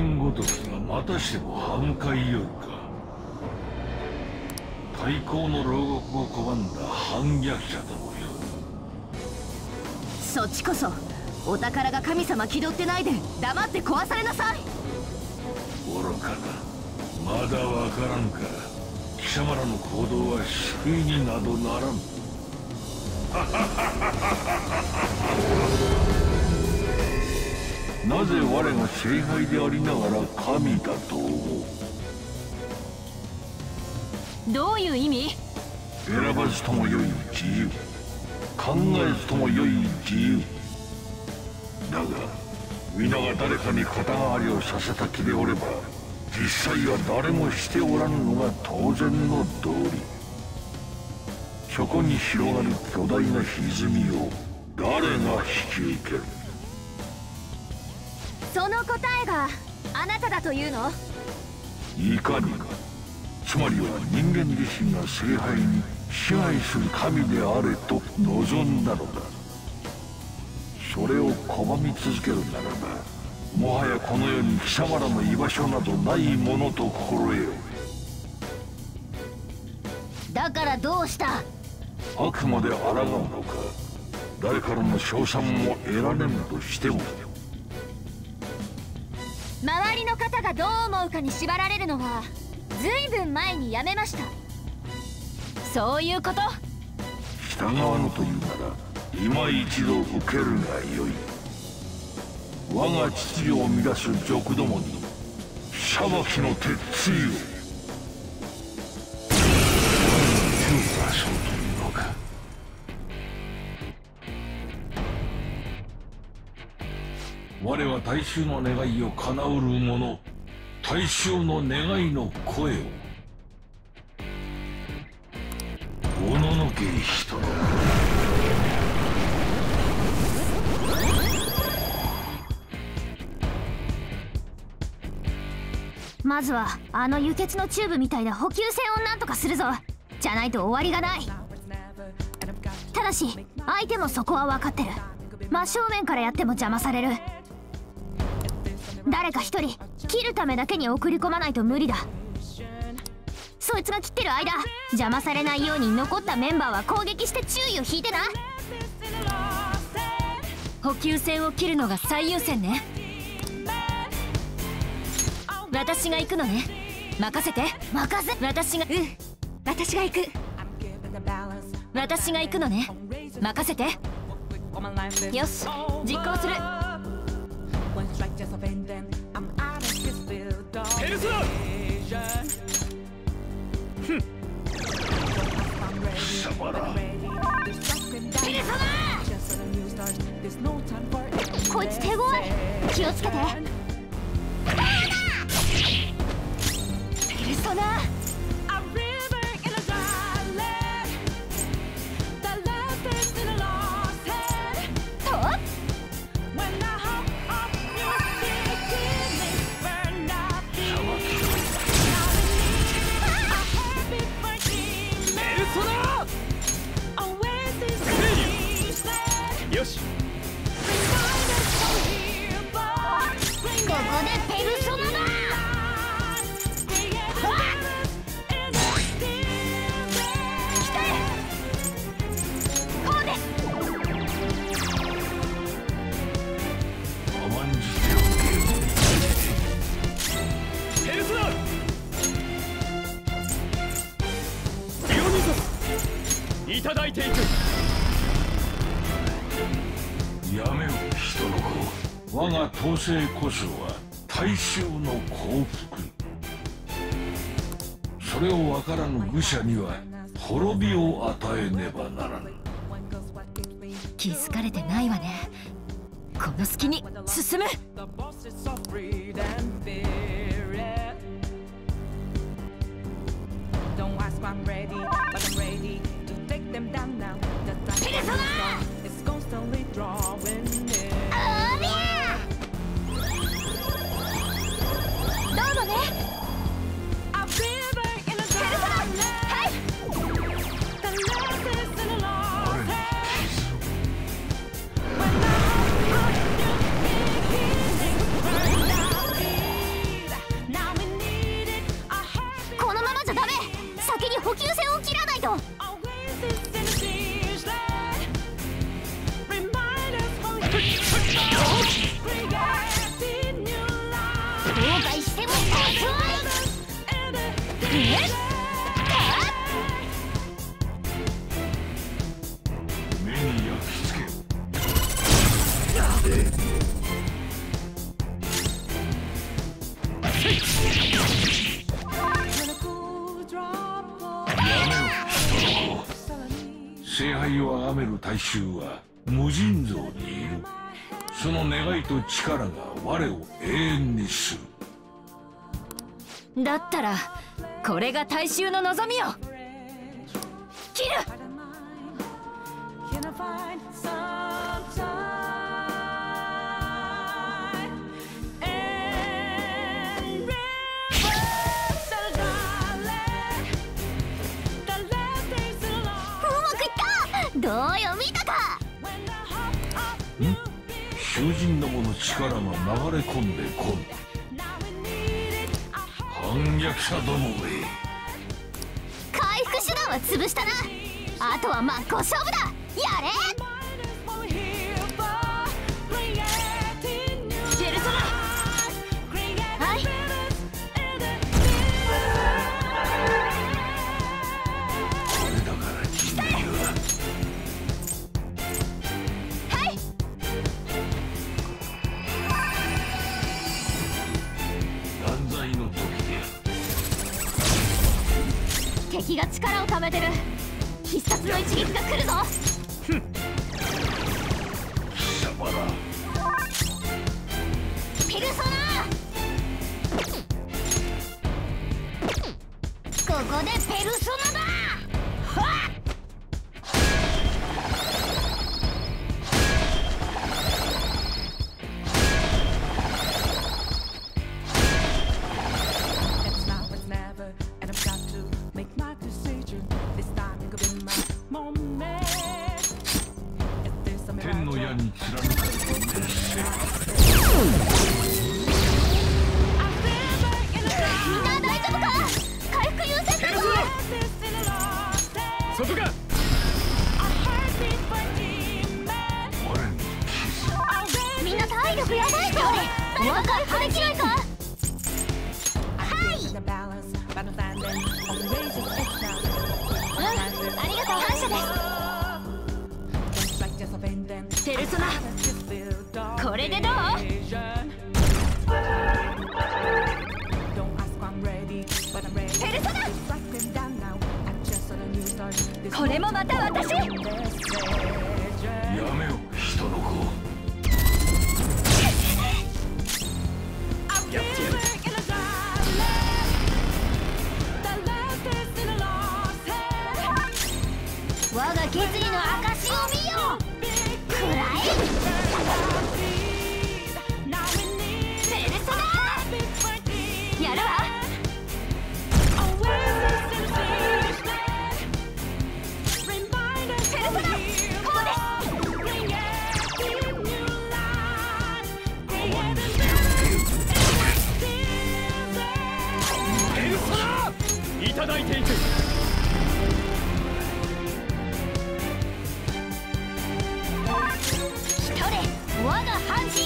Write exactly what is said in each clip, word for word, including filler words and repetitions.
面ごときがまたしても歯向かいよるか。太閤の牢獄を拒んだ反逆者ともよ。 そっちこそお宝が神様気取ってないで黙って壊されなさい。 愚かな。まだわからんか。貴様らの行動は救いになどならん。なぜ我が聖杯でありながら神だと思う。 どういう意味？ 選ばずともよい自由、考えずともよい自由だが、皆が誰かに肩代わりをさせた気でおれば、実際は誰もしておらぬのが当然の道理。そこに広がる巨大な歪みを誰が引き受ける。 その答えがあなただというの？ いかにか。つまりは人間自身が聖杯に支配する神であれと望んだのだ。それを拒み続けるならば、もはやこの世に貴様らの居場所などないものと心得よ。 だからどうした？ あくまで抗うのか。誰からの称賛も得られぬとしても。 周りの方がどう思うかに縛られるのはずいぶん前にやめました。そういうこと？ 従わぬというなら今一度受けるがよい。我が秩序を乱す賊どもに裁きの鉄槌を。手を出そうというのか。我は大衆の願いを叶うる者、大衆の願いの声を。おののけ人のまずはあの輸血のチューブみたいな補給線をなんとかするぞ。じゃないと終わりがない。ただし相手もそこは分かってる。真正面からやっても邪魔される。誰か一人切るためだけに送り込まないと無理だ。そいつが切ってる間邪魔されないように残ったメンバーは攻撃して注意を引いてな。補給線を切るのが最優先ね。私が行くのね。任せて。任せ。私がうん私が行く。私が行くのね。任せて。よし実行する。 ペルソナふん貴様ら。 ペルソナこいつ手強い。気をつけて。ペルソナよし。ここでペルソナだ。 いただいていく。 やめよ人の子。我が統制こそは大衆の幸福。それを分からぬ愚者には滅びを与えねばならぬ。 気づかれてないわね。この隙に進む。ペルソナどうぞね。 目に焼き付けよ。聖杯を崇める大衆は無尽蔵にいる。その願いと力が我を永遠にする。 だったらこれが大衆の望みよ。切る。 どうよ、見たか。 ん？囚人どもの力が流れ込んでこん。反逆者どもめ。 回復手段は潰したな。あとは真っ向勝負だ。やれ。 ペルソナ。はい。 これだから人類は。 敵が力をためてる。必殺の一撃が来るぞ。 ふん。貴様ら。 ペルソナ。ここでペルソナだ。はっ。 天の矢に貫かれて熱せ。 みんな大丈夫か。回復優先だぞ。 外か。 みんな体力やばいぞ。お分かりできないか。はい。うん、ありがとう。感謝です。 ペルソナ、これでどう？ペルソナ、これもまた私。 やめよ、人の子。 やってやる。 我が決意の証を見よ。くらえ。ペルソナ。やるわ。ペルソナ、こうです。 ペルソナ、いただいていく。 我が半身。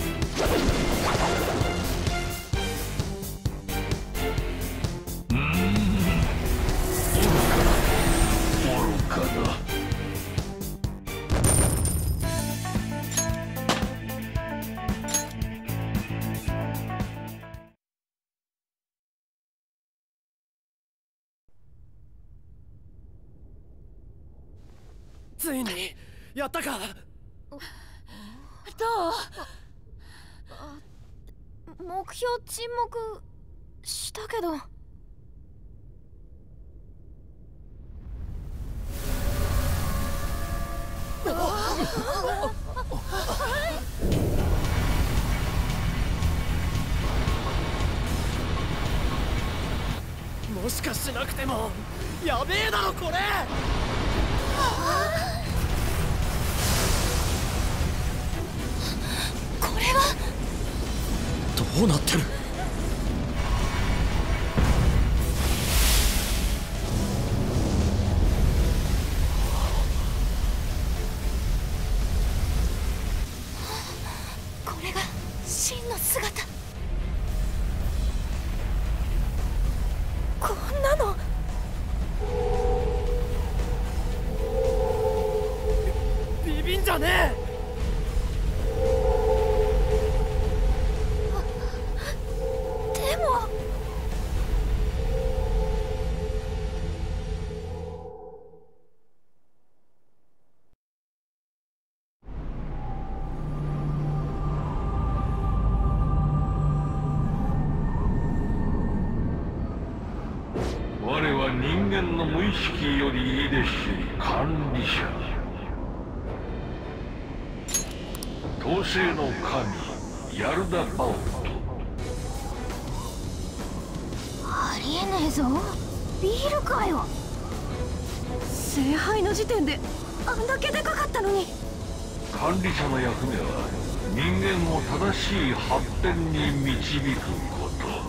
うーん、愚かだ。 ついにやったか。 どう？ 目標沈黙したけど。 もしかしなくてもやべえだろこれ。 これはどうなってる。 これが真の姿。こんな人間の無意識よりいでし管理者、統制の神ヤルダ・パオット。 ありえねえぞ、ビールかよ。 聖杯の時点であんだけでかかったのに。 管理者の役目は人間を正しい発展に導くこと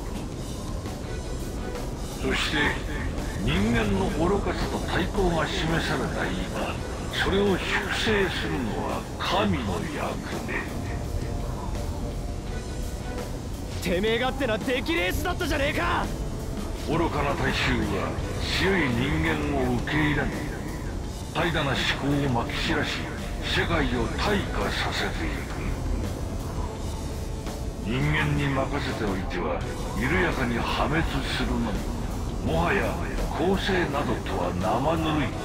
。そして人間の愚かさと対抗が示された今、それを粛清するのは神の役目。 てめえがってな出来レースだったじゃねえか。 愚かな大衆は強い人間を受け入れない。怠惰な思考をまき散らし、世界を退化させていく。人間に任せておいては緩やかに破滅するのに、もはや公正などとは生ぬるい。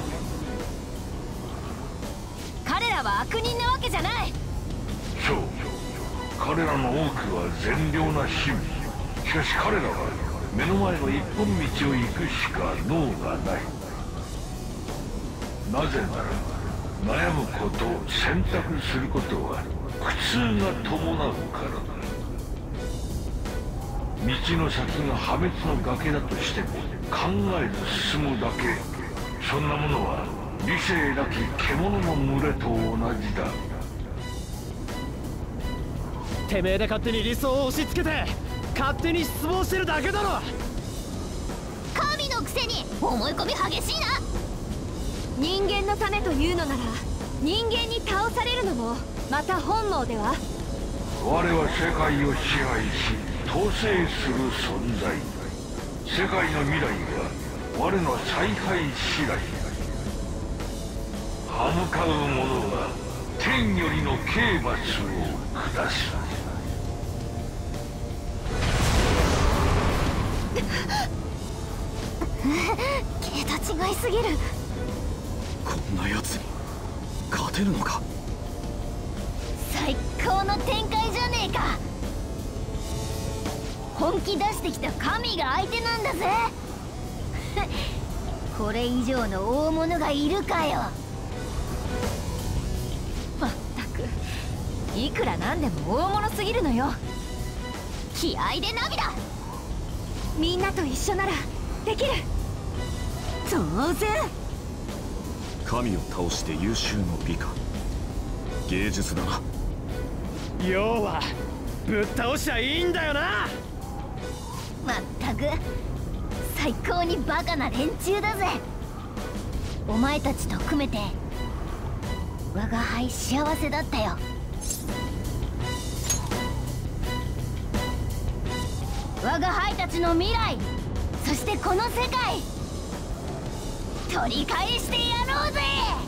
彼らは悪人なわけじゃない。 そう、彼らの多くは善良な市民。しかし彼らは目の前の一本道を行くしか能がない。なぜなら悩むこと、選択することは苦痛が伴うからだ。道の先が破滅の崖だとしても考えず進むだけ。そんなものは理性なき獣の群れと同じだ。 てめえで勝手に理想を押し付けて勝手に失望してるだけだろ。 神のくせに思い込み激しいな。 人間のためというのなら人間に倒されるのもまた本望では。 我は世界を支配し統制する存在。世界の未来は我の采配次第。歯向かう者は天よりの刑罰を下す。 桁違いすぎる。 こんな奴に勝てるのか。 最高の展開じゃねえか。本気出してきた神が相手なんだぜ。これ以上の大物がいるかよ。 まったくいくらなんでも大物すぎるのよ。 気合で涙。 みんなと一緒ならできる。当然。 神を倒して優秀の美か。芸術だな。 要はぶっ倒しゃいいんだよな。 まったく最高にバカな連中だぜ。お前たちと組めて我が輩幸せだったよ。我が輩たちの未来、そしてこの世界取り返してやろうぜ。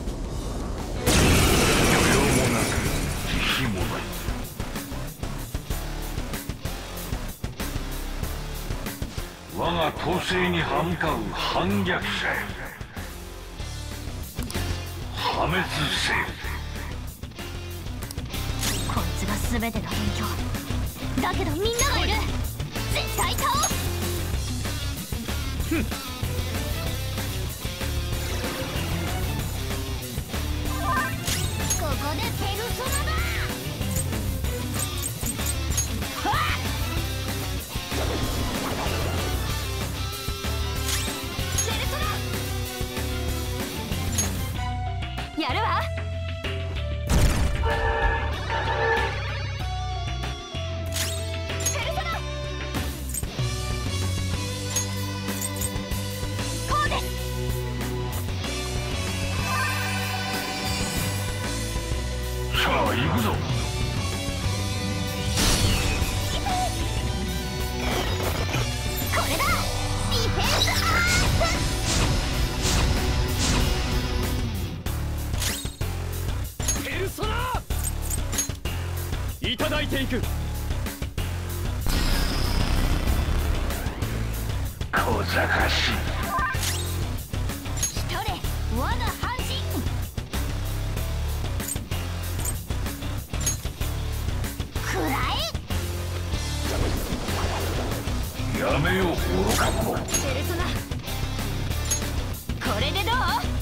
余裕もなく慈悲もない。我が統制に歯向かう反逆者へ破滅せよ。 こいつが全ての勉強だけど、みんながいる。絶対倒す。ふん。ここでペルソナだ。はっ。ペルソナやるわ。 さあ行くぞ。 これだ。ディフェンスアープ。 ペルソナいただいていく。 小賢しい。 一人我が半身。くらえ。 やめよう愚か者。 ペルソナこれでどう？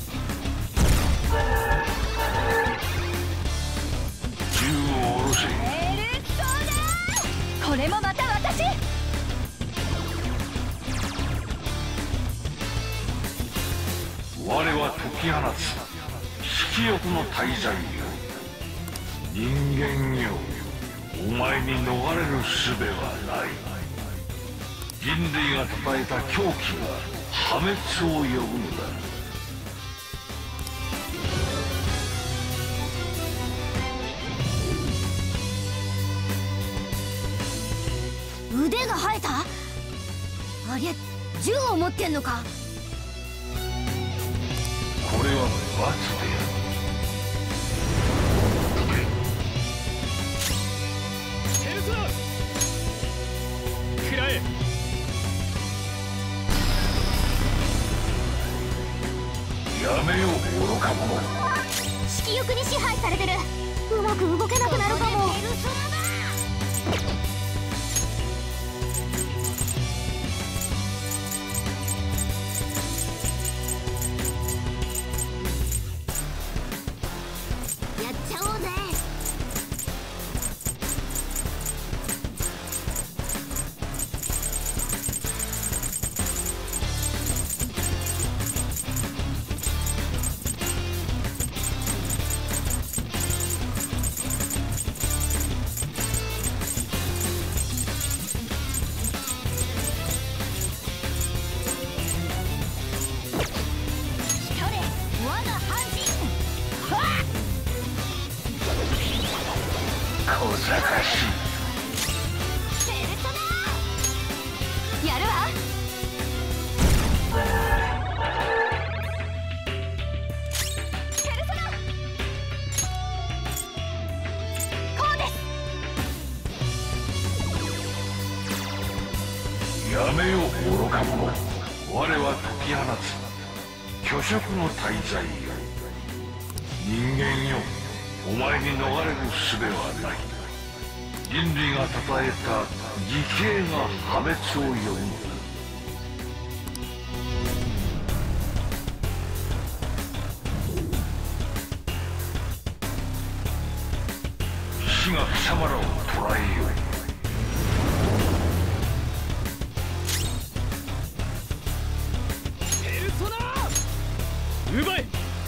銃を下ろせ。 エルソナー！これもまた私。 我は解き放つ色欲の大罪よ。人間よ、お前に逃れる術はない。人類が称えた狂気が破滅を呼ぶのだ。 腕が生えた？ありゃ、銃を持ってんのか？ これは罰である。 ペルソナ食らえ。 やめよう愚か者。 色欲に支配されてる。うまく動けなくなるかも。やっちゃおうぜ。 小賢しい。 やるわ。ペルソナ。こうです。 やめよ愚か者。我は解き放つ虚飾の大罪よ。人間よ、お前に逃れる術はない。人類が称えた義兄が破滅を呼ぶのだ。死が貴様らを捕らえよう。 ペルソナー奪え。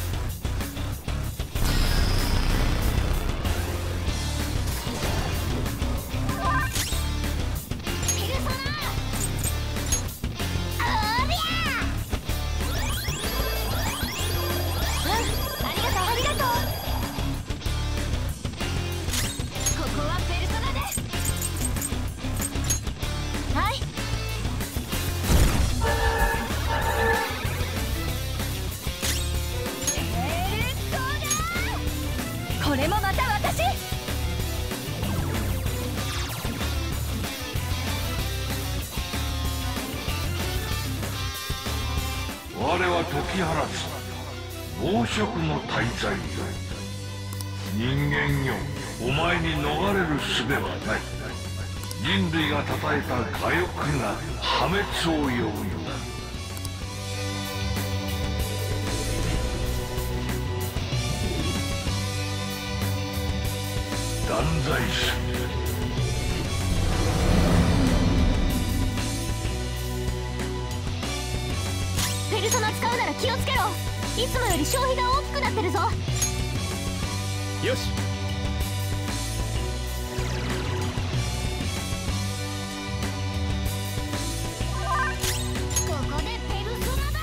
これもまた私。 我は解き放つ暴食の大罪よ。人間よ、お前に逃れる術はない。人類が称えた我欲が破滅を呼ぶのだ。断罪する。 ペルソナ使うなら気をつけろ。いつもより消費が大きくなってるぞ。 よし。 ここでペルソナだ。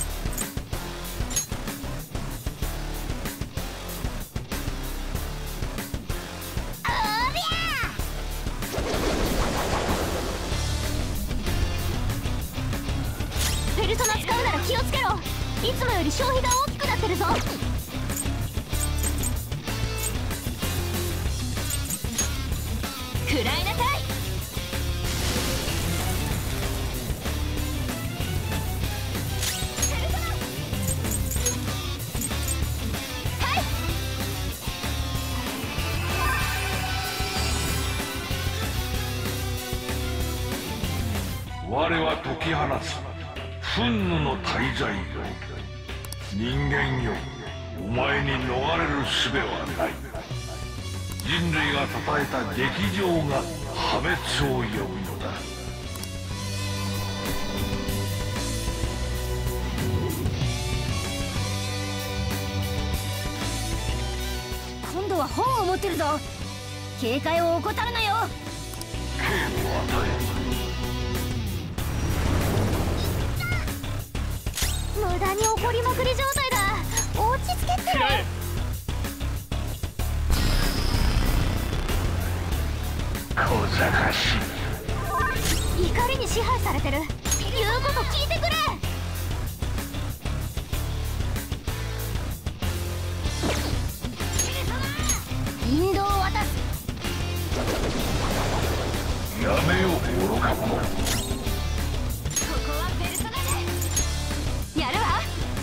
おりゃ。ペルソナ使うなら気をつけろ。いつもより消費が大きくなってるぞ。食らいなさい。ペルソナ。はい。 我は解き放つ憤怒の大罪よ。 人間よ、お前に逃れる術はない。人類が称えた劇場が破滅を呼ぶのだ。 今度は本を持ってるぞ。警戒を怠るなよ。 刑を与無駄に怒りまくり状態だ。落ち着けって。 小賢しい。 怒りに支配されてる。言うこと聞いてくれ。引導を渡す。 やめよう愚か者。 ここはベルトナでやるわ。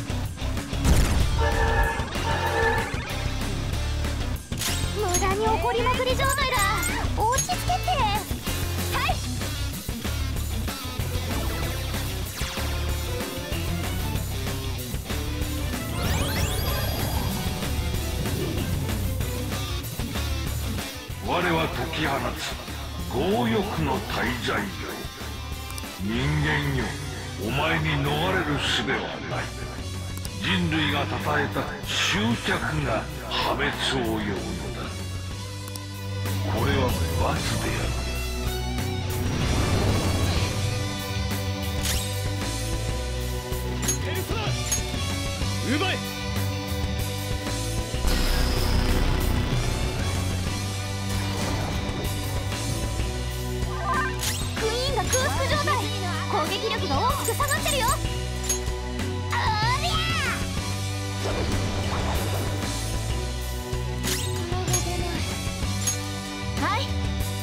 無駄に怒りまくり状態だ。落ち着けって。はい。 我は解き放つ強欲の大罪よ。人間よ、お前に逃れる術はない。人類が称えた執着が破滅を呼ぶのだ。これは罰である。 ペルソナ奪え。 クイーンが空腹状態。攻撃力が大きく下がってるよ。ありゃはい。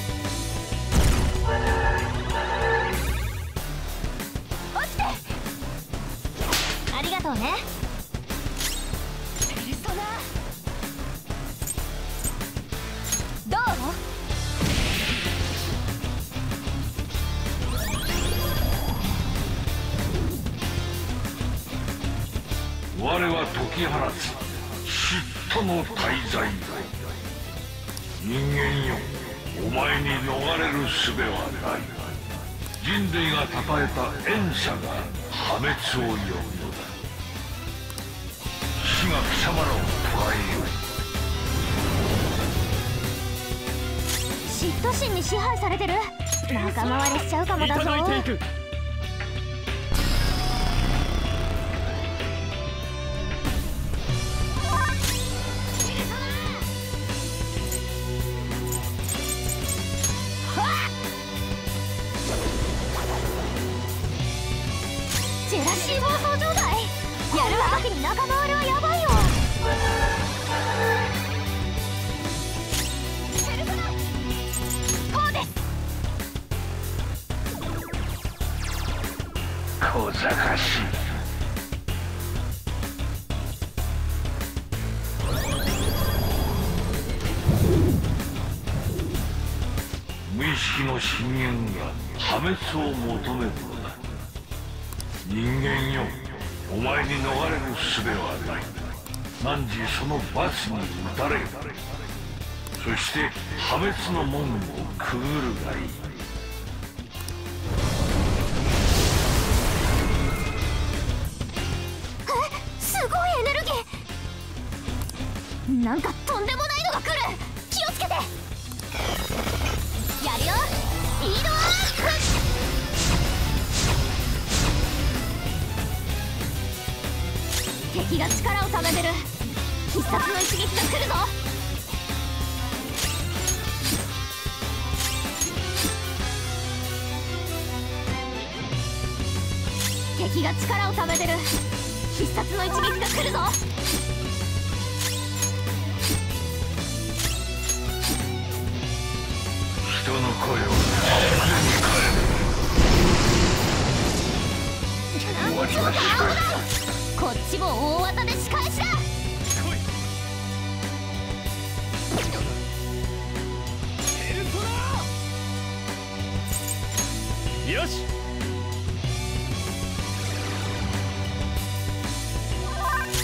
落ちて。ありがとうね。ペルソナどう？ 我は解き放つ嫉妬の大罪だ。人間よ、お前に逃れる術はない。人類が称えた縁者が破滅を呼ぶのだ。死が貴様らを捕らえよう。 嫉妬心に支配されてる。仲間割れしちゃうかもだぞ。 いただいていく。 ジェラシー暴走状態。やるわけに仲間割れはやばいよ。ペルソナこうです。 小賢しい。無意識の深淵が破滅を求めるのだ。人間よ、お前に逃れる術はない。汝その罰に打たれよ。そして破滅の門をくぐるがいい。 え、すごいエネルギー。なんかとんでもないのが来る。気をつけて。やるよ。スピードアップ。敵が力をためてる。必殺の一撃が来るぞ。敵が力をためてる。必殺の一撃が来るぞ。 人の声を自然に変える。終わりは近い。 こっちも大技で仕返しだ。 ペルソナよし。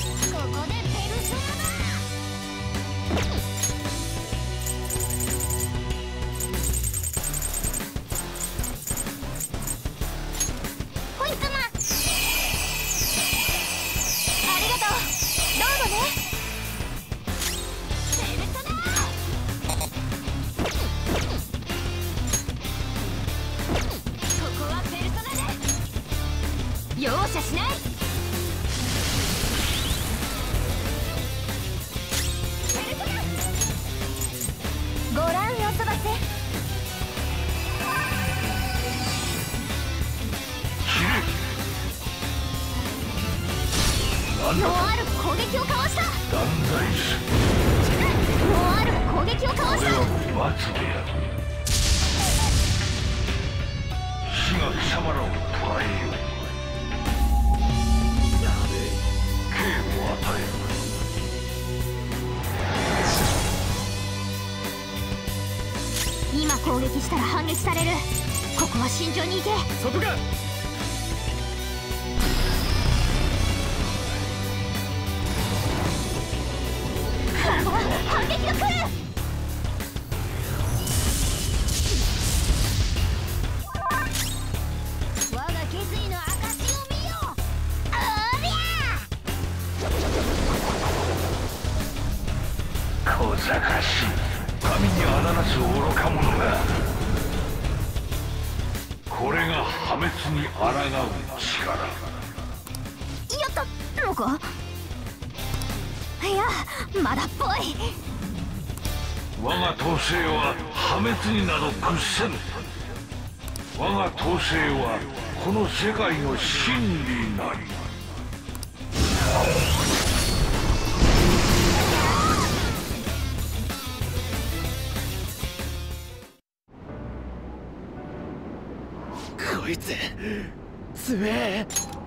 しない。ご覧よそばせ。ノアール攻撃をかわした。 断罪する。 ノアール攻撃をかわした。 これは罰である。死が貴様らを捕らえよう。刑を与える。今攻撃したら反撃される。ここは慎重に行け。 そこか。 反撃が来る。我が決意の証を見よ。おりゃ小賢しい。神にあだなす愚か者が。これが破滅に抗う力。 やったのか。いやまだっぽい。 我が統制は破滅になど屈せぬ。我が統制はこの世界の真理なり。 こいつ強え。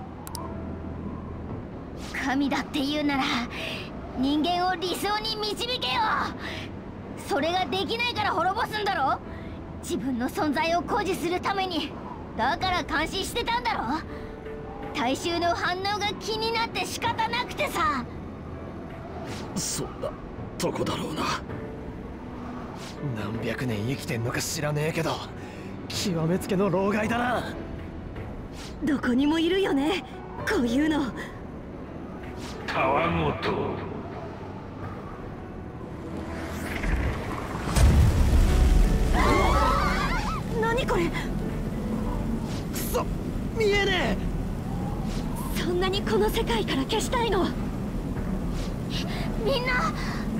神だって言うなら人間を理想に導けよ。それができないから滅ぼすんだろ。自分の存在を誇示するために。だから監視してたんだろ。大衆の反応が気になって仕方なくてさ。 そんなとこだろうな。 何百年生きてんのか知らねえけど極めつけの老害だな。 どこにもいるよねこういうの。 たわごと。 何これ。 くそ見えねそんなにこの世界から消したいの。 みんな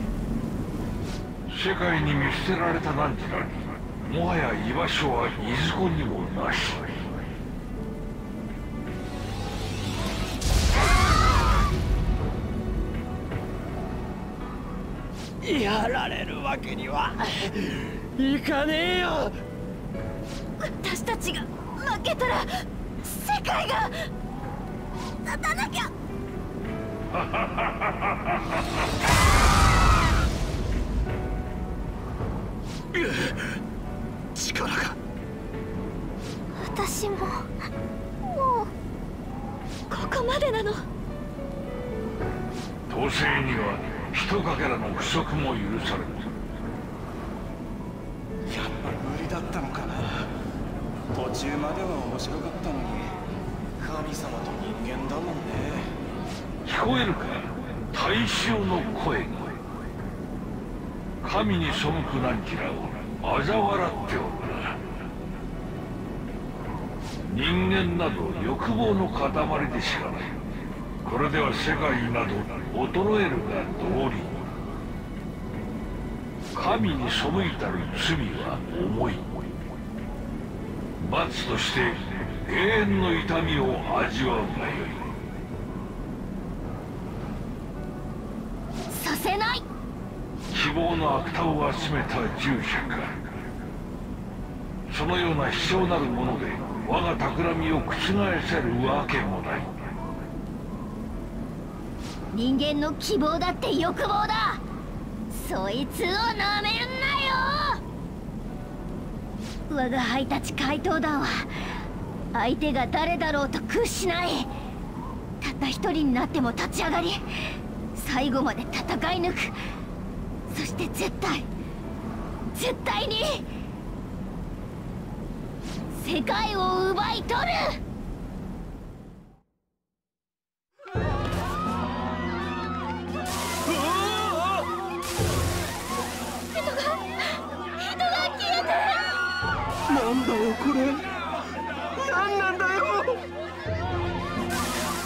世界に見捨てられたなんてなに、もはや居場所はいずこにもなし。 え。やられるわけにはいかねえよ。 私たちが負けたら世界が立たなきゃ。 力が。 私ももうここまでなの。 統制には一かけらの不足も許される。 やっぱ無理だったのかな。途中までは面白かったのに神様と人間だもんね。 聞こえるか、大衆の声が。神に背くなんちらを嘲笑っておるな。人間など欲望の塊でしかない。これでは世界など衰えるが道理。神に背いたる罪は重い。罰として永遠の痛みを味わうがよい。 させない。 希望の悪態を集めた従者か。そのような卑小なるもので我が企みを覆せるわけもない。 人間の希望だって欲望だ。そいつをなめるんなよ。我が輩たち怪盗団は相手が誰だろうと屈しない。たった一人になっても立ち上がり最後まで戦い抜く。そして絶対絶対に世界を奪い取る。 なんだよこれ。なんなんだよ。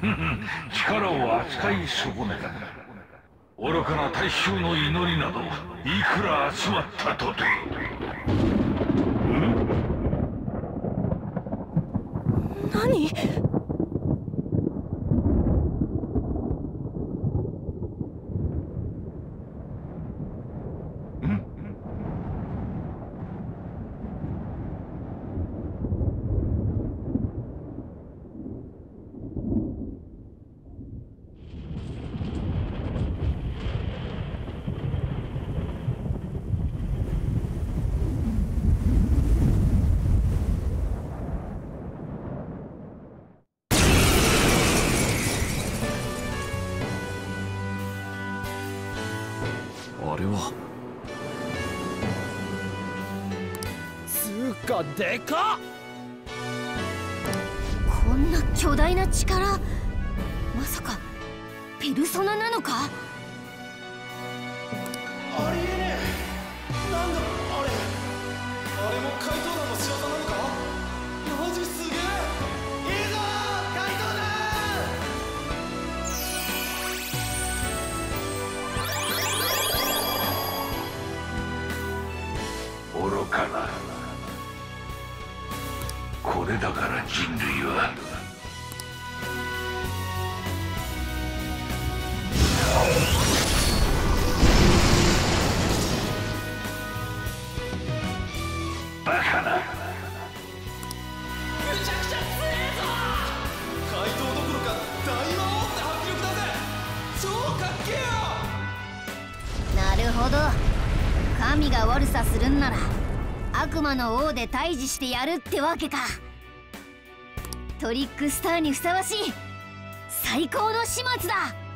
力を扱い損ねた。愚かな大衆の祈りなどいくら集まったとて。 何？ あれはつうかでかっ。 こんな巨大な力、まさかペルソナなのか？ ありえねえ。なんだあれ。あれも怪盗団の仕業なのか。マジすげえ。いいぞ怪盗団。 愚かな。これだから人類はバカな。 めちゃくちゃ強えぞ。怪盗どころか大魔王って迫力だぜ。超かっけえよ。 なるほど、神が悪さするんなら悪魔の王で退治してやるってわけか。トリックスターにふさわしい最高の始末だ。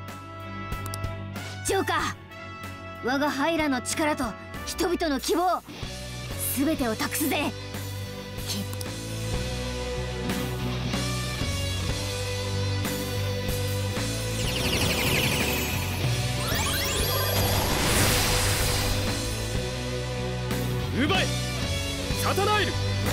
ジョーカー、我がハイラの力と人々の希望全てを託すぜ。 奪えサタナイル。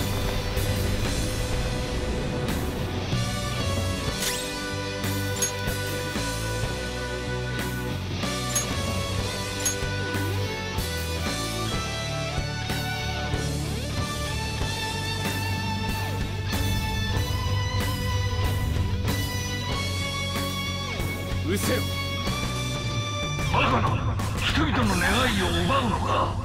うせろ。 バカな。人々の願いを奪うのか。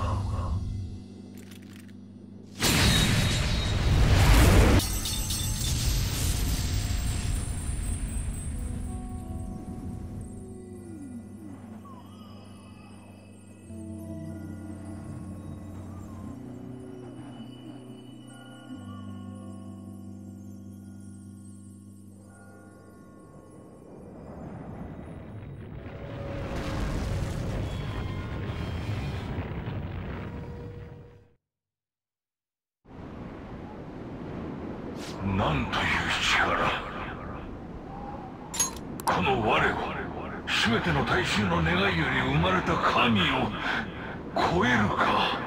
なんという力。この我は全ての大衆の願いより生まれた神を超えるか。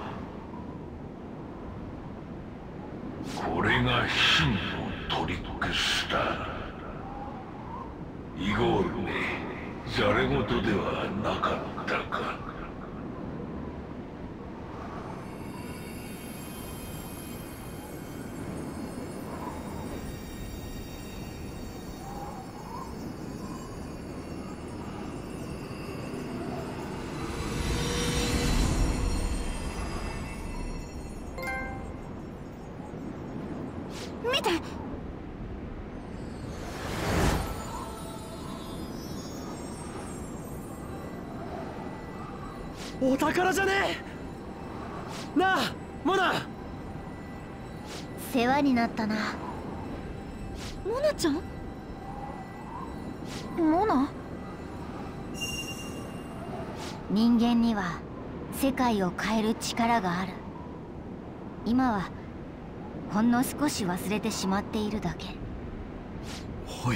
これが真のトリックスター。イゴールめ、ざれ言ではなかったか。 見て。 お宝じゃねえ。なあモナ。 世話になったな。モナちゃん？モナ？人間には世界を変える力がある。今はほんの少し忘れてしまっているだけ。 はい。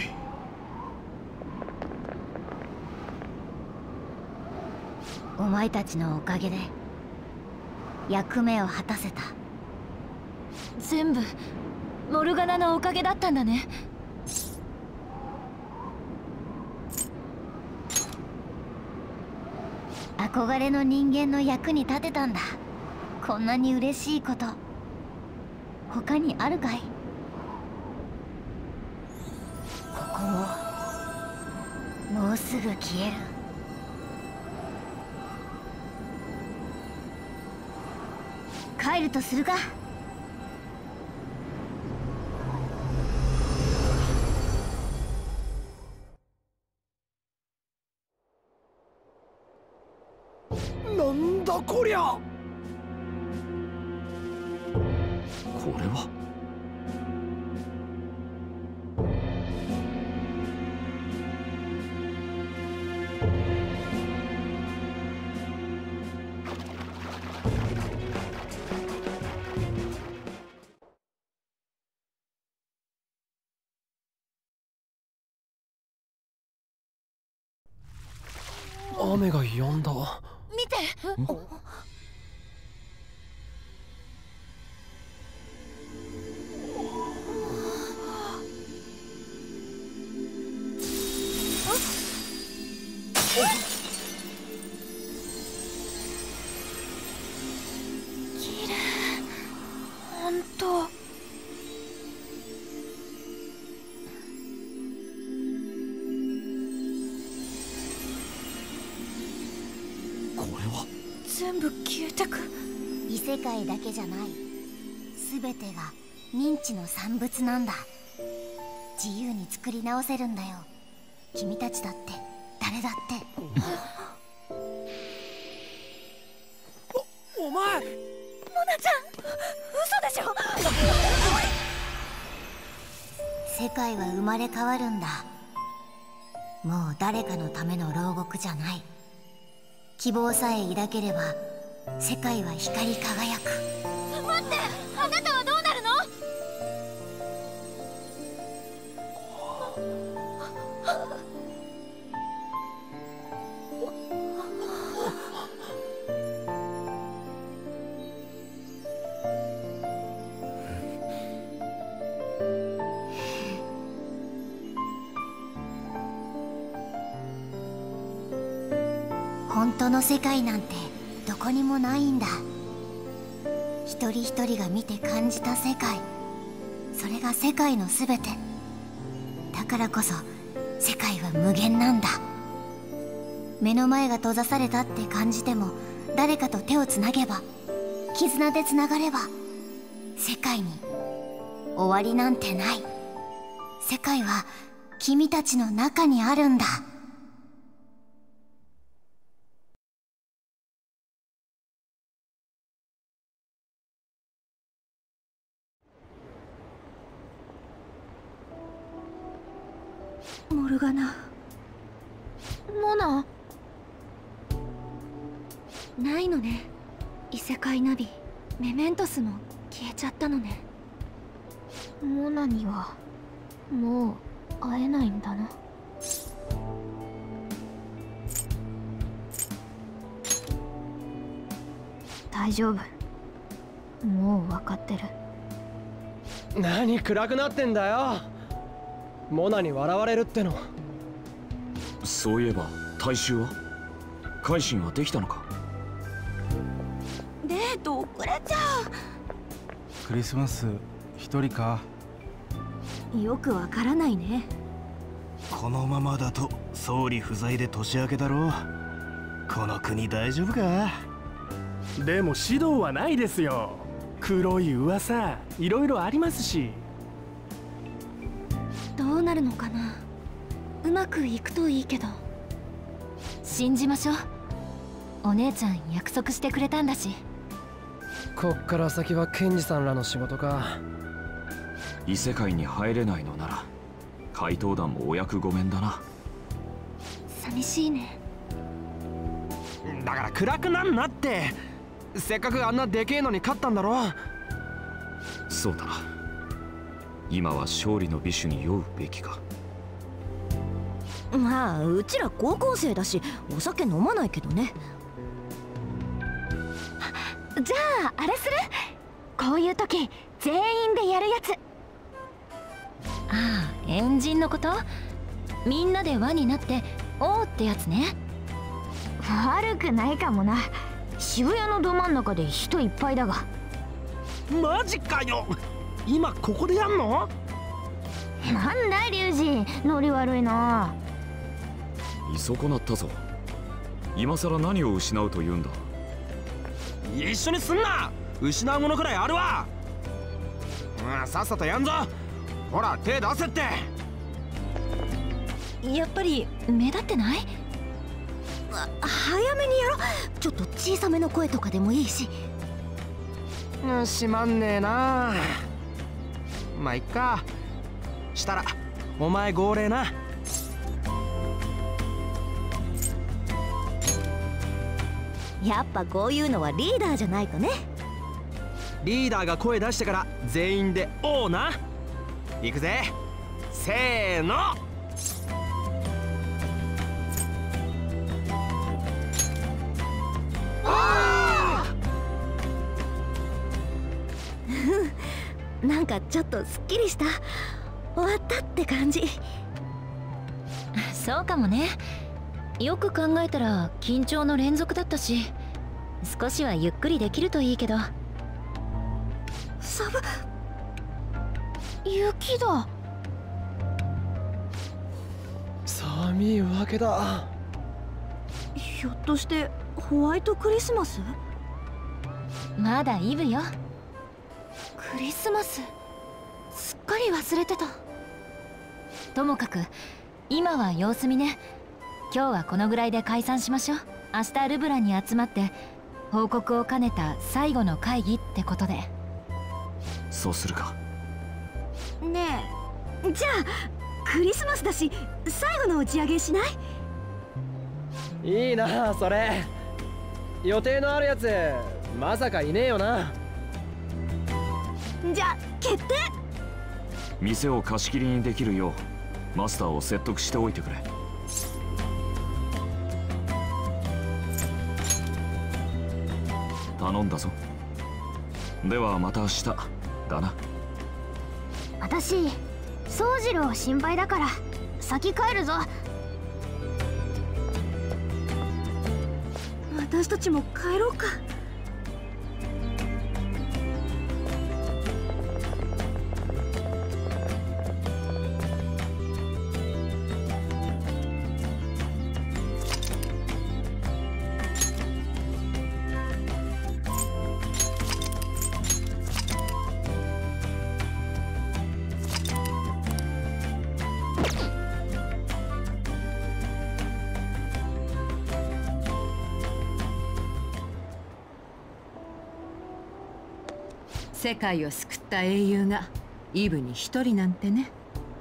お前たちのおかげで役目を果たせた。全部モルガナのおかげだったんだね。 憧れの人間の役に立てたんだ。こんなに嬉しいこと他にあるかい？ここももうすぐ消える。帰るとするか。 なんだこりゃ。 これは雨が止んだ。 見て。綺麗。本当。全部消えてく。異世界だけじゃない。全てが認知の産物なんだ。自由に作り直せるんだよ。君たちだって誰だって。 お、お前。 モナちゃん、嘘でしょ。世界は生まれ変わるんだ。もう誰かのための牢獄じゃない。希望さえ抱ければ世界は光り輝く。待って、あなたはどうなるの？本当の世界なんてどこにもないんだ。一人一人が見て感じた世界、それが世界のすべてだからこそ世界は無限なんだ。目の前が閉ざされたって感じても誰かと手をつなげば、絆でつながれば世界に終わりなんてない。世界は君たちの中にあるんだ。モルガナ、モナ。ないのね。異世界ナビメメントスも消えちゃったのね。モナにはもう会えないんだな。大丈夫、もう分かってる。 何暗くなってんだよ。モナに笑われるっての。 そういえば大衆は改心はできたのか？ デート遅れちゃクリスマス一人か。 う。よくわからないね。 このままだと総理不在で年明けだろう。この国大丈夫か？ でも指導はないですよ。黒い噂いろいろありますし。 どうなるのかな。うまくいくといいけど。信じましょう。お姉ちゃん約束してくれたんだし。 こっから先はケンジさんらの仕事か。 異世界に入れないのなら怪盗団もお役御免だな。 寂しいね。 だから暗くなんなって。せっかくあんなでけえのに勝ったんだろ。 そうだな。今は勝利の美酒に酔うべきか。 まあうちら高校生だしお酒飲まないけどね。じゃああれする？こういう時全員でやるやつ。ああ、エンジンのこと？みんなで輪になって「おー」ってやつね。 悪くないかもな。渋谷のど真ん中で人いっぱいだが。 マジかよ。今ここでやんの？ なんだい龍二、ノリ悪いな。 見損なったぞ。今さら何を失うというんだ。 一緒にすんな。失うものくらいあるわ。うん、さっさとやんぞ。ほら手出せって。 やっぱり目立ってない？早めにやろ。ちょっと小さめの声とかでもいいし。 うん、しまんねえな。まあいっか。したらお前号令な。 やっぱこういうのはリーダーじゃないとね。 リーダーが声出してから全員で「おう」な。いくぜ。せーの。 なんかちょっとすっきりした。終わったって感じ。そうかもね。よく考えたら緊張の連続だったし、少しはゆっくりできるといいけど。サブ、雪だ。 寒いわけだ。 ひょっとしてホワイトクリスマス？まだイブよ。クリスマス、すっかり忘れてた。ともかく今は様子見ね。今日はこのぐらいで解散しましょう。明日ルブランに集まって報告を兼ねた最後の会議ってことで。 そうするか。 ねえ、じゃあクリスマスだし最後の打ち上げしない？ いいなそれ。予定のあるやつまさかいねえよな。 じゃあ決定。 店を貸し切りにできるようマスターを説得しておいてくれ。頼んだぞ。ではまた明日だな。 私宗次郎心配だから先帰るぞ。 私たちも帰ろうか。 世界を救った英雄がイブに一人なんてね。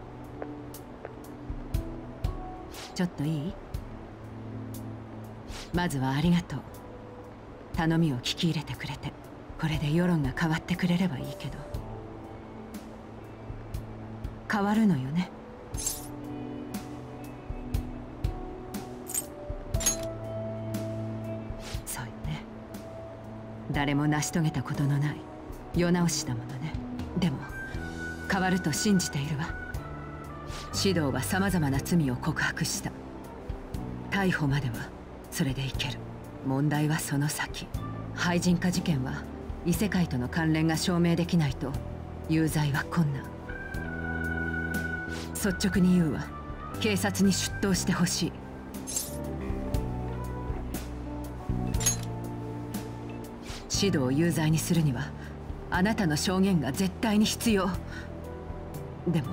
ちょっといい？まずはありがとう。頼みを聞き入れてくれて、これで世論が変わってくれればいいけど。変わるのよね。そうよね。誰も成し遂げたことのない世直しだものね。でも変わると信じているわ。指導はさまざまな罪を告白した。逮捕まではそれでいける。問題はその先。廃人化事件は異世界との関連が証明できないと有罪は困難。率直に言うわ。警察に出頭してほしい。指導を有罪にするにはあなたの証言が絶対に必要。でも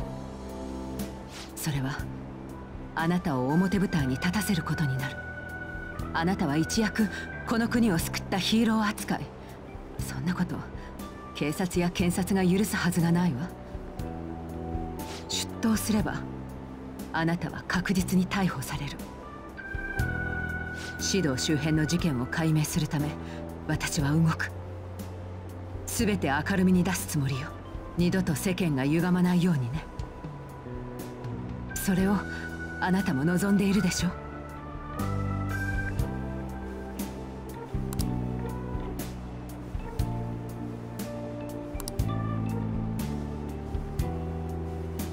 それはあなたを表舞台に立たせることになる。あなたは一躍この国を救ったヒーロー扱い。そんなこと警察や検察が許すはずがないわ。出頭すればあなたは確実に逮捕される。指導周辺の事件を解明するため私は動く。全て明るみに出すつもりよ。二度と世間が歪まないようにね。それをあなたも望んでいるでしょ。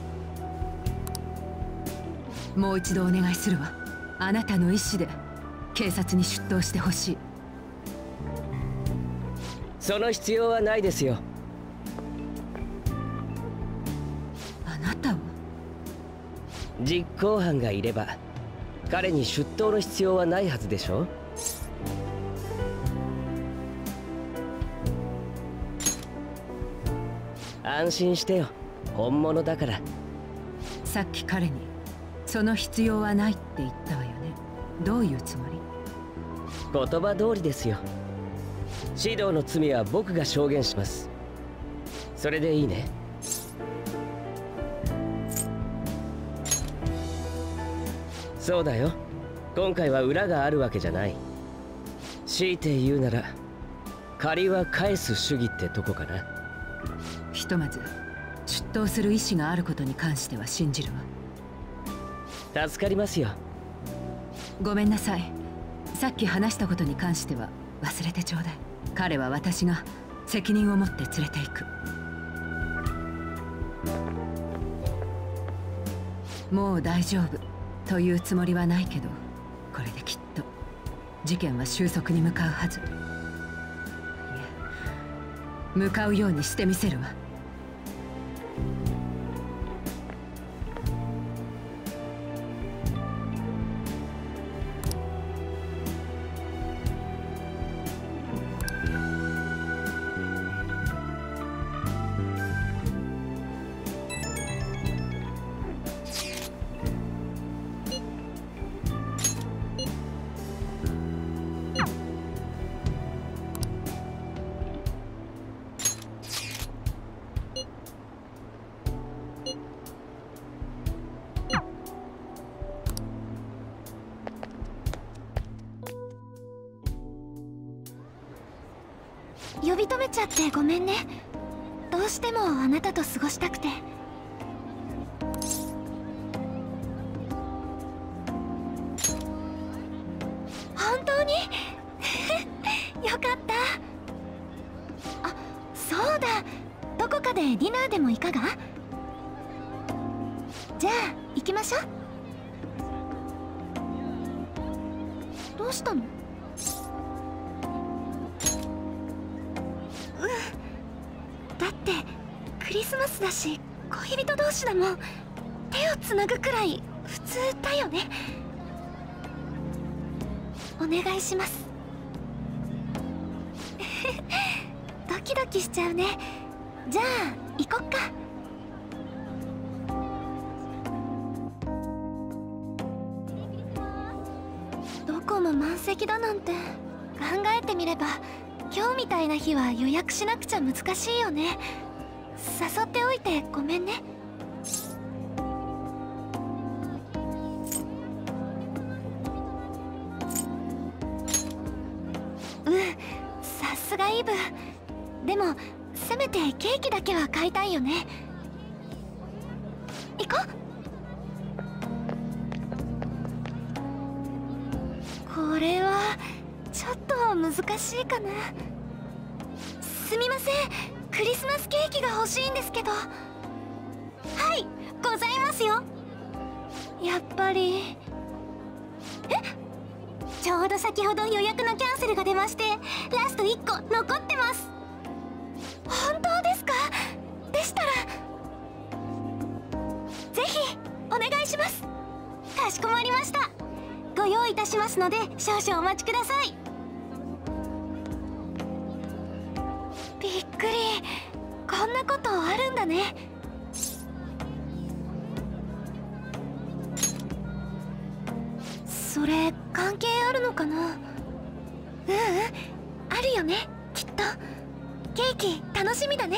もう一度お願いするわ。あなたの意志で警察に出頭してほしい。 その必要はないですよ。 あなたは？ 実行犯がいれば彼に出頭の必要はないはずでしょ。安心してよ、本物だから。 さっき彼にその必要はないって言ったわよね。どういうつもり？ 言葉通りですよ。指導の罪は僕が証言します。それでいいね。そうだよ、今回は裏があるわけじゃない。強いて言うなら借りは返す主義ってとこかな。 ひとまず出頭する意思があることに関しては信じるわ。助かりますよ。 ごめんなさい、さっき話したことに関しては忘れてちょうだい。彼は私が責任を持って連れて行く。もう大丈夫というつもりはないけど、これできっと事件は収束に向かうはず。いえ、向かうようにしてみせるわ。 呼び止めちゃってごめんね。どうしてもあなたと過ごしたくて。本当によかった。あ、そうだ、どこかでディナーでもいかが？じゃあ行きましょう。どうしたの？だってクリスマスだし恋人同士だもん。手をつなぐくらい普通だよね。お願いします。ドキドキしちゃうね。じゃあ行こっか。どこも満席だなんて。考えてみれば今日みたいな日は予約しなくちゃ難しいよね。誘っておいてごめんね。うん、さすがイブ。でもせめてケーキだけは買いたいよね。行こう。これはちょっと難しいかな。すみません、クリスマスケーキが欲しいんですけど。はい、ございますよ。やっぱり。え、ちょうど先ほど予約のキャンセルが出まして、ラストいっこ残ってます。本当ですか？でしたらぜひお願いします。かしこまりました。ご用意いたしますので少々お待ちください。びっくり、こんなことあるんだね。それ関係あるのかな？うんうん、あるよね、きっと。ケーキ楽しみだね。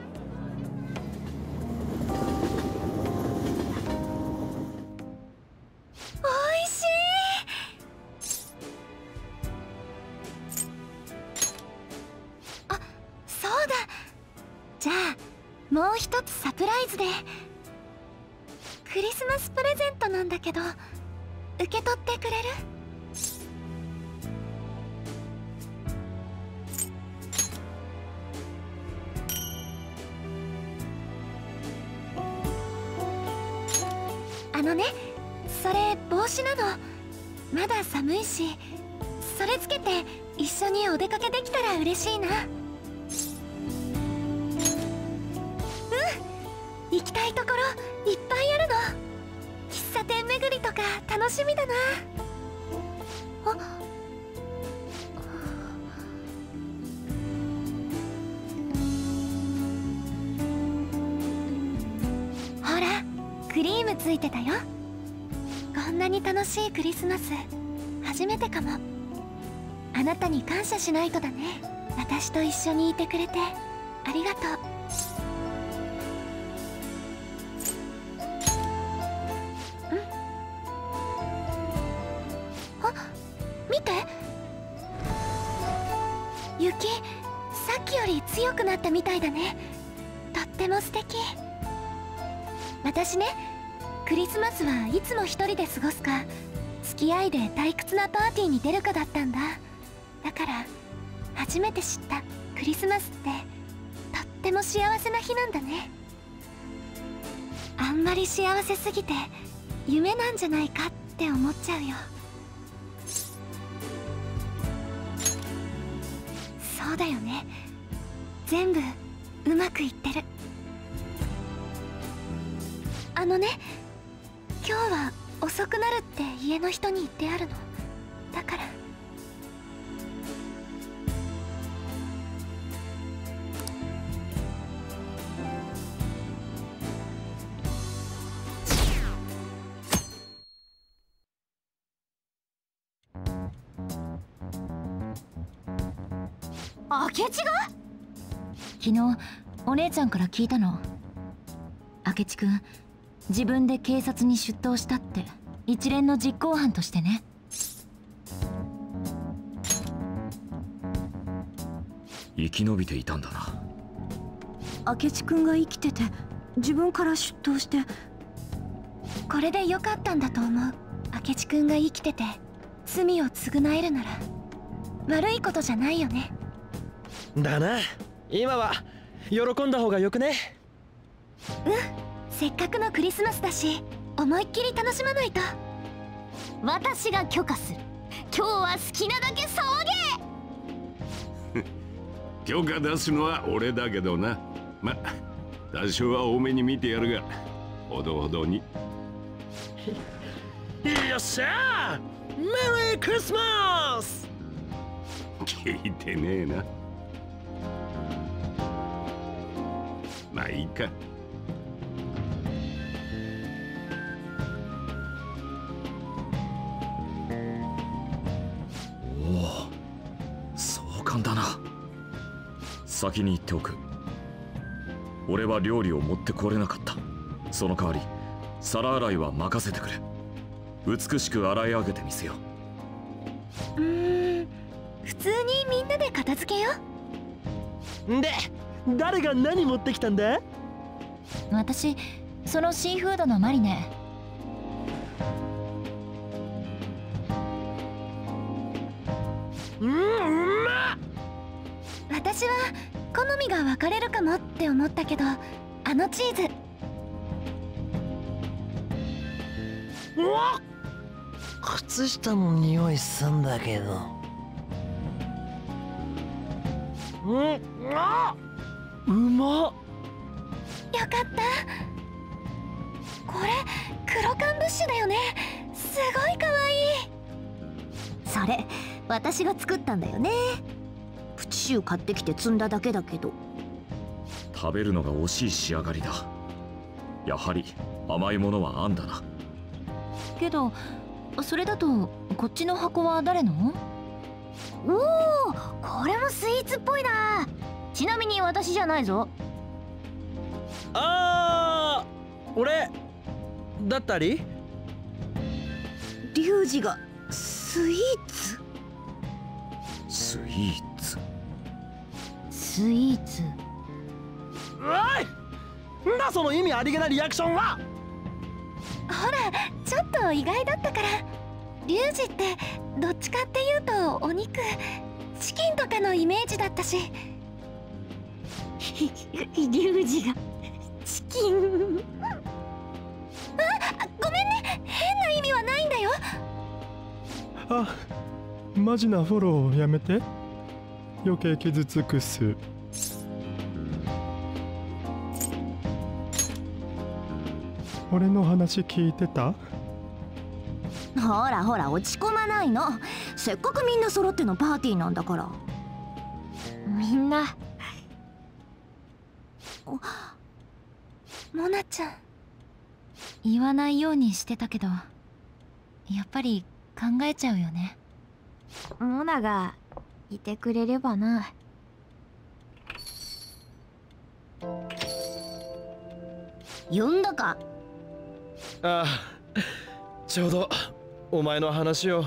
おいしい。あ、そうだ。じゃあもう一つサプライズで。クリスマスプレゼントなんだけど受け取ってくれる？あのね、それ帽子なの。まだ寒いしそれつけて一緒にお出かけできたら嬉しいな。うん、行きたいところいっぱいあるの。喫茶店巡りとか楽しみだな。あ、ほらクリームついてたよ。こんなに楽しいクリスマス初めてかも。あなたに感謝しないとだね。私と一緒にいてくれてありがとう。ん？あ、見て、雪さっきより強くなったみたいだね。とっても素敵。私ね、クリスマスはいつも一人で過ごすか付き合いで退屈なパーティーに出るかだったんだ。だから初めて知ったクリスマスってとっても幸せな日なんだね。あんまり幸せすぎて夢なんじゃないかって思っちゃうよ。そうだよね、全部うまくいってる。あのね、今日は遅くなるって家の人に言ってあるの。だから明智が？ 昨日お姉ちゃんから聞いたの。明智くん自分で警察に出頭したって。一連の実行犯としてね。 生き延びていたんだな。 明智くんが生きてて自分から出頭して。これで良かったんだと思う。明智くんが生きてて罪を償えるなら悪いことじゃないよね。 だな。今は喜んだ方がよくね。 うん、せっかくのクリスマスだし思いっきり楽しまないと。 私が許可する。今日は好きなだけ騒げ。 許可出すのは俺だけどな。ま、多少は多めに見てやるがほどほどに。 よっしゃー、メリークリスマス。 聞いてねえな。まあいいか。 おお、壮観だな。先に言っておく。俺は料理を持ってこれなかった。その代わり皿洗いは任せてくれ。美しく洗い上げてみせよう。うーん、普通にみんなで片付けよう。で、誰が何持ってきたんだ？ 私、そのシーフードのマリネ。 うん、うまっ。 私は好みが分かれるかもって思ったけど、あのチーズ。 うわっ、靴下の匂いすんだけど。うん、あ、うまっ。 よかった。これ黒缶ブッシュだよね。すごいかわいい。 それ私が作ったんだよね。プチシュー買ってきて積んだだけだけど。 食べるのが惜しい仕上がりだ。やはり甘いものはあんだな。 けどそれだとこっちの箱は誰の？ おお、これもスイーツっぽいな。ちなみに私じゃないぞ。 あー、俺だったり。 リュウジがスイーツ。 スイーツスイーツ。 おい、んだその意味ありげなリアクションは。 ほら、ちょっと意外だったから。リュウジってどっちかっていうとお肉、チキンとかのイメージだったし。 リュウジがチキン。 あ、ごめんね、変な意味はないんだよ。 あ、 マジなフォローやめて。余計傷つくす。俺の話聞いてた？ ほらほら落ち込まないの。せっかくみんな揃ってのパーティーなんだから。 みんなモナちゃん。 言わないようにしてたけど、やっぱり考えちゃうよね。モナがいてくれればな。 呼んだか？ ああ、ちょうどお前の話を。は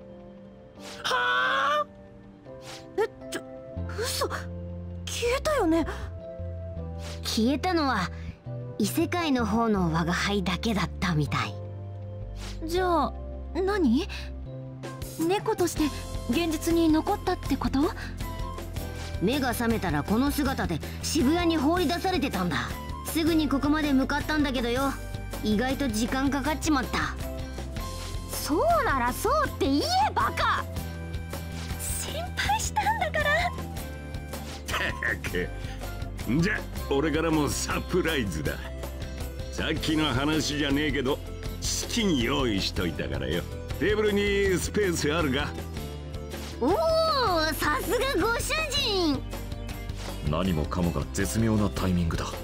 あ。え、ちょ、嘘。消えたよね。 消えたのは異世界の方の我が輩だけだったみたい。 じゃあ何？猫として現実に残ったってこと？ 目が覚めたらこの姿で渋谷に放り出されてたんだ。すぐにここまで向かったんだけどよ、意外と時間かかっちまった。 そうならそうって言えバカ。 心配したんだから。 たくじゃ俺からもサプライズだ。さっきの話じゃねえけど資金用意しといたからよ。テーブルにスペースあるか？ おお、さすがご主人。 何もかもが絶妙なタイミングだ。さ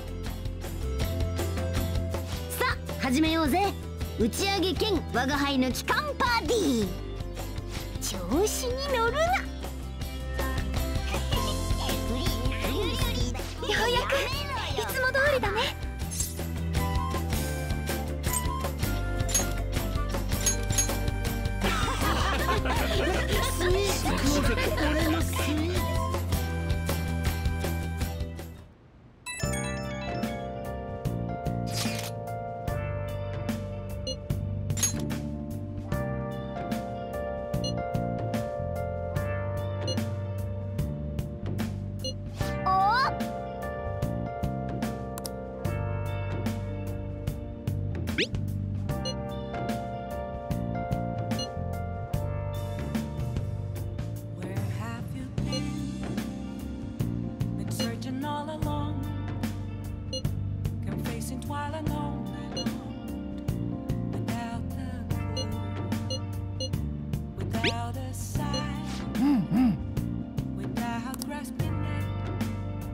あ始めようぜ。打ち上げ兼我が輩の帰還パーティー。調子に乗るな。 ようやくいつも通りだね。 スイーツクローゼット、俺のスイーツ。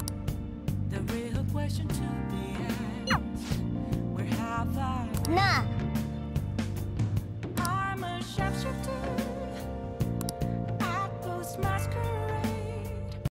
なあ